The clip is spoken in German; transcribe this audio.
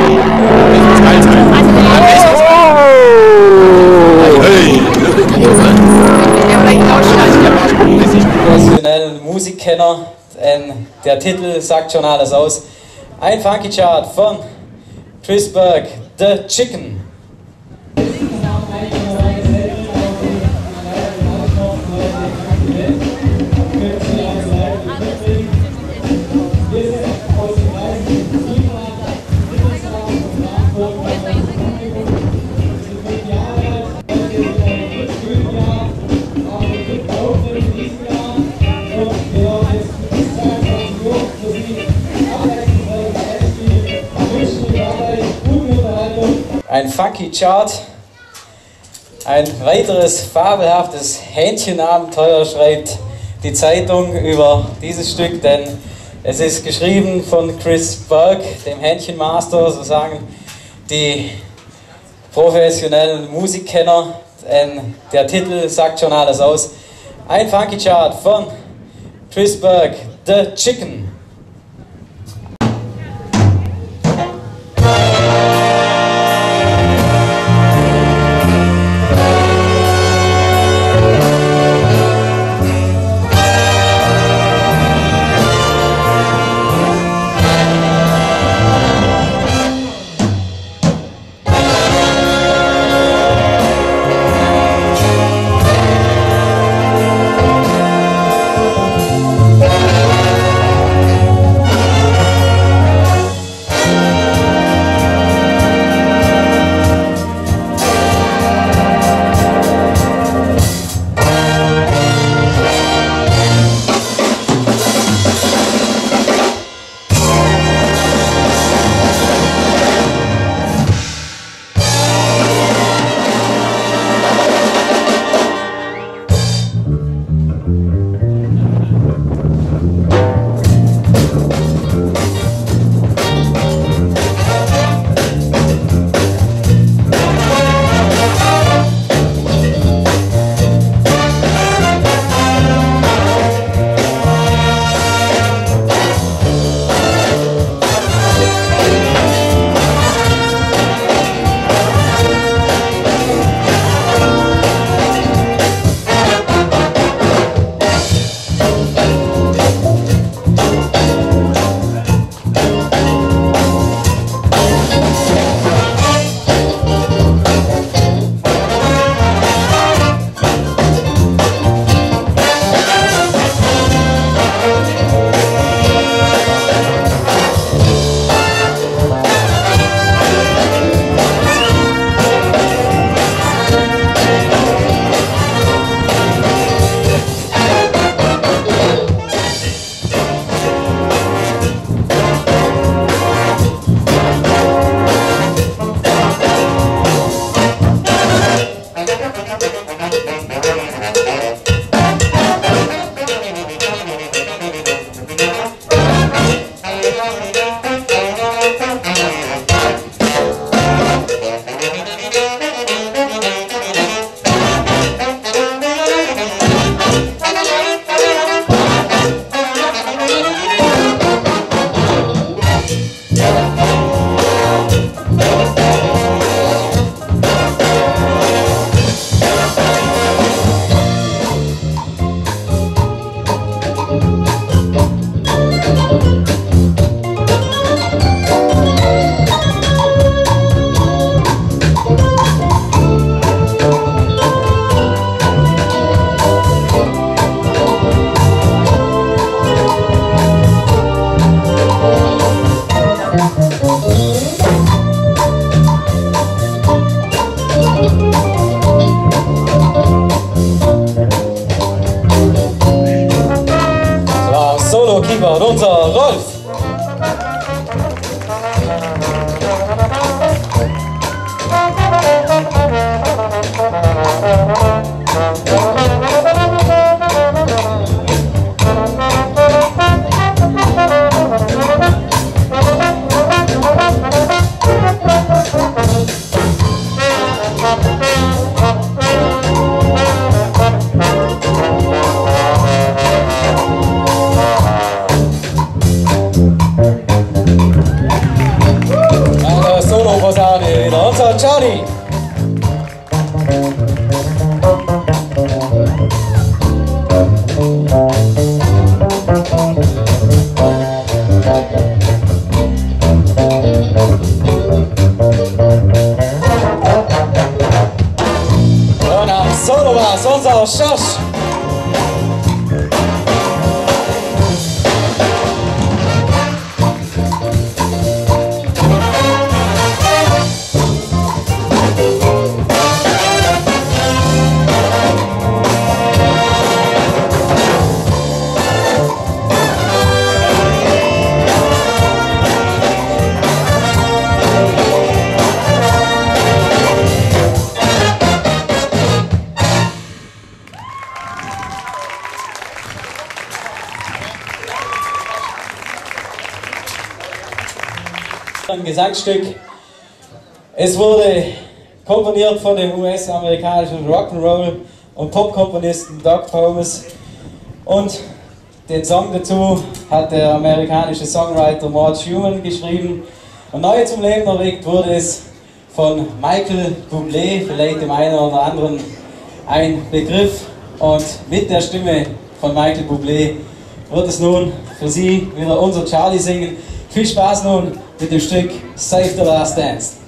Professionellen Musikkenner, der Titel sagt schon alles aus. Ein Funky Chart von Trisberg, The Chicken. Ein Funky Chart, ein weiteres fabelhaftes Hähnchenabenteuer schreibt die Zeitung über dieses Stück, denn es ist geschrieben von Chris Berg, dem Hähnchenmaster, so sagen die professionellen Musikkenner, der Titel sagt schon alles aus. Ein Funky Chart von Chris Berg, The Chicken. unser Charlie. Und am Solobass unser Josh. Ein Gesangsstück. Es wurde komponiert von dem US-amerikanischen Rock'n'Roll und Pop-Komponisten Doug Thomas und den Song dazu hat der amerikanische Songwriter Mort Schumann geschrieben und neu zum Leben erweckt wurde es von Michael Bublé, vielleicht dem einen oder anderen ein Begriff, und mit der Stimme von Michael Bublé wird es nun für Sie wieder unser Charlie singen. Viel Spaß nun mit dem Stück Save the Last Dance.